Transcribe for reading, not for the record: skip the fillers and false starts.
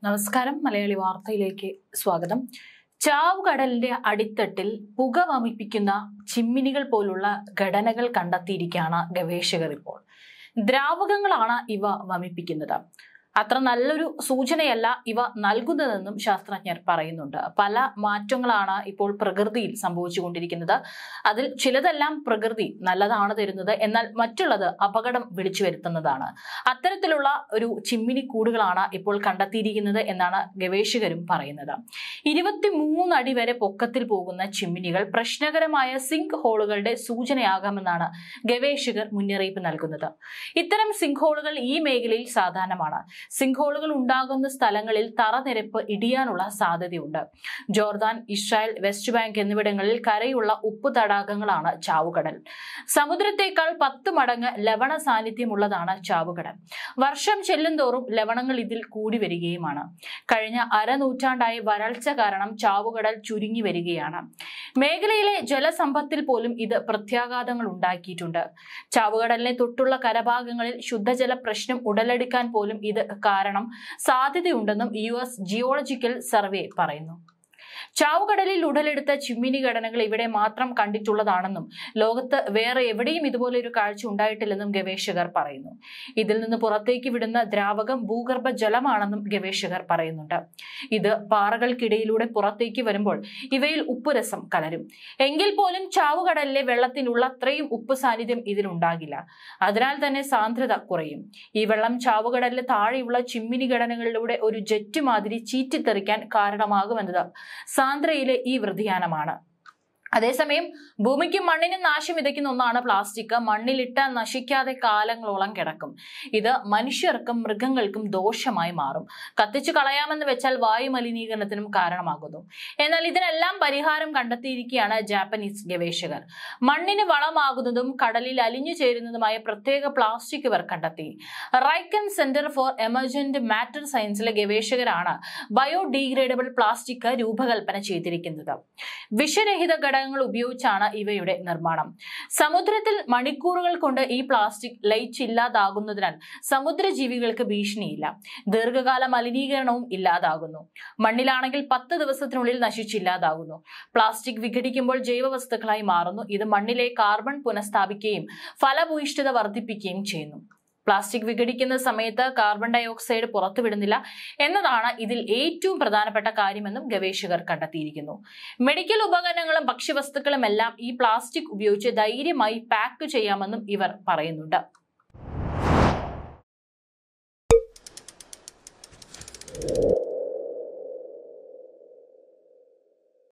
നമസ്കാരം. മലയാളി വാർത്തയിലേക്ക് സ്വാഗതം. ചാവുകടലിന്റെ അടിത്തട്ടിൽ പുക വമിപ്പിക്കുന്ന ചിമ്മിനികൾ പോലുള്ള ഘടനകൾ കണ്ടെത്തിയിരിക്കുകയാണ് ഗവേഷകർ ഇപ്പോൾ. ദ്രാവകങ്ങളാണ് ഇവ വമിപ്പിക്കുന്നത്. അത്ര നല്ലൊരു സൂചനയല്ല ഇവ നൽകുന്നതെന്നും ശാസ്ത്രജ്ഞർ പറയുന്നുണ്ട്. പല മാറ്റങ്ങളാണ് ഇപ്പോൾ പ്രകൃതിയിൽ സംഭവിച്ചുകൊണ്ടിരിക്കുന്നത്. അതിൽ ചിലതെല്ലാം പ്രകൃതി നല്ലതാണ് തരുന്നത്, എന്നാൽ മറ്റുള്ളത് അപകടം വിളിച്ചു വരുത്തുന്നതാണ്. അത്തരത്തിലുള്ള ഒരു ചിമ്മിനി കൂടുകളാണ് ഇപ്പോൾ കണ്ടെത്തിയിരിക്കുന്നത് എന്നാണ് ഗവേഷകരും പറയുന്നത്. 23 അടി വരെ പൊക്കത്തിൽ പോകുന്ന ചിമ്മിനികൾ പ്രശ്നകരമായ സിങ്ക് ഹോളുകളുടെ സൂചനയാകാമെന്നാണ് ഗവേഷകർ മുന്നറിയിപ്പ് നൽകുന്നത്. ഇത്തരം സിങ്ക് ഹോളുകൾ ഈ മേഖലയിൽ സാധാരണമാണ്. സിങ്ക് ഹോളുകൾ ഉണ്ടാകുന്ന സ്ഥലങ്ങളിൽ തറനിരപ്പ് ഇടിയാനുള്ള സാധ്യതയുണ്ട്. ജോർദാൻ, ഇസ്രായേൽ, വെസ്റ്റ് ബാങ്ക് എന്നിവിടങ്ങളിൽ കരയുള്ള ഉപ്പ് തടാകങ്ങളാണ് ചാവുകടൽ. സമുദ്രത്തേക്കാൾ 10 മടങ്ങ് ലവണ സാന്നിധ്യമുള്ളതാണ് ചാവുകടൽ. വർഷം ചെല്ലുന്തോറും ലവണങ്ങൾ ഇതിൽ കൂടി വരികയുമാണ്. കഴിഞ്ഞ അരനൂറ്റാണ്ടായി വരൾച്ച കാരണം ചാവുകടൽ ചുരുങ്ങി വരികയാണ്. മേഖലയിലെ ജലസമ്പത്തിൽ പോലും ഇത് പ്രത്യാഘാതങ്ങൾ ഉണ്ടാക്കിയിട്ടുണ്ട്. ചാവുകടലിനെ തൊട്ടുള്ള കരഭാഗങ്ങളിൽ ശുദ്ധജല പ്രശ്നം ഉടലെടുക്കാൻ പോലും ഇത് കാരണം സാധ്യതയുണ്ടെന്നും US ജിയോളജിക്കൽ സർവേ പറയുന്നു. ചാവുകടലിൽ ഉടലെടുത്ത ചിമ്മിനി ഘടനകൾ ഇവിടെ മാത്രം കണ്ടിട്ടുള്ളതാണെന്നും ലോകത്ത് വേറെ എവിടെയും ഇതുപോലെ ഒരു കാഴ്ച ഉണ്ടായിട്ടില്ലെന്നും ഗവേഷകർ പറയുന്നു. ഇതിൽ നിന്ന് പുറത്തേക്ക് വിടുന്ന ദ്രാവകം ഭൂഗർഭ ജലമാണെന്നും ഗവേഷകർ പറയുന്നുണ്ട്. ഇത് പാറകൾക്കിടയിലൂടെ പുറത്തേക്ക് വരുമ്പോൾ ഇവയിൽ ഉപ്പുരസം കലരും. എങ്കിൽ പോലും ചാവുകടലിലെ വെള്ളത്തിനുള്ള അത്രയും ഉപ്പ് സാന്നിധ്യം ഇതിലുണ്ടാകില്ല. അതിനാൽ തന്നെ സാന്ദ്രത കുറയും. ഈ വെള്ളം ചാവുകടലിന് താഴെയുള്ള ചിമ്മിനി ഘടനകളിലൂടെ ഒരു ജെറ്റ് മാതിരി ചീറ്റിത്തെറിക്കാൻ കാരണമാകുമെന്നത് സാന്ദ്രയിലെ ഈ വ്യതിയാനമാണ്. അതേസമയം ഭൂമിക്കും മണ്ണിനും നാശം വിതയ്ക്കുന്ന ഒന്നാണ് പ്ലാസ്റ്റിക്. മണ്ണിലിട്ട നശിക്കാതെ കാലങ്ങളോളം കിടക്കും. ഇത് മനുഷ്യർക്കും മൃഗങ്ങൾക്കും ദോഷമായി മാറും. കത്തിച്ചു കളയാമെന്ന് വെച്ചാൽ വായു മലിനീകരണത്തിനും കാരണമാകുന്നു. എന്നാൽ ഇതിനെല്ലാം പരിഹാരം കണ്ടെത്തിയിരിക്കുകയാണ് ജാപ്പനീസ് ഗവേഷകർ. മണ്ണിന് വളമാകുന്നതും കടലിൽ അലിഞ്ഞു ചേരുന്നതുമായ പ്രത്യേക പ്ലാസ്റ്റിക് ഇവർ കണ്ടെത്തി. Riken center for emergent matter സയൻസിലെ ഗവേഷകരാണ് ബയോഡീഗ്രേഡബിൾ പ്ലാസ്റ്റിക് രൂപകൽപ്പന ചെയ്തിരിക്കുന്നത്. വിഷരഹിത ഉപയോഗിച്ചാണ് ഇവയുടെ നിർമ്മാണം. സമുദ്രത്തിൽ മണിക്കൂറുകൾ കൊണ്ട് ഈ പ്ലാസ്റ്റിക് ലയിച്ചില്ലാതാകുന്നതിനാൽ സമുദ്രജീവികൾക്ക് ഭീഷണിയില്ല. ദീർഘകാല മലിനീകരണവും ഇല്ലാതാകുന്നു. മണ്ണിലാണെങ്കിൽ 10 ദിവസത്തിനുള്ളിൽ നശിച്ചില്ലാതാകുന്നു. പ്ലാസ്റ്റിക് വിഘടിക്കുമ്പോൾ ജൈവവസ്തുക്കളായി മാറുന്നു. ഇത് മണ്ണിലെ കാർബൺ പുനഃസ്ഥാപിക്കുകയും ഫലഭൂയിഷ്ഠത വർദ്ധിപ്പിക്കുകയും ചെയ്യുന്നു. പ്ലാസ്റ്റിക് വിഘടിക്കുന്ന സമയത്ത് കാർബൺ ഡൈ ഓക്സൈഡ് പുറത്തുവിടുന്നില്ല എന്നതാണ് ഇതിൽ ഏറ്റവും പ്രധാനപ്പെട്ട കാര്യമെന്നും ഗവേഷകർ കണ്ടെത്തിയിരിക്കുന്നു. മെഡിക്കൽ ഉപകരണങ്ങളും ഭക്ഷ്യവസ്തുക്കളും എല്ലാം ഈ പ്ലാസ്റ്റിക് ഉപയോഗിച്ച് ധൈര്യമായി പാക്ക് ചെയ്യാമെന്നും ഇവർ പറയുന്നുണ്ട്.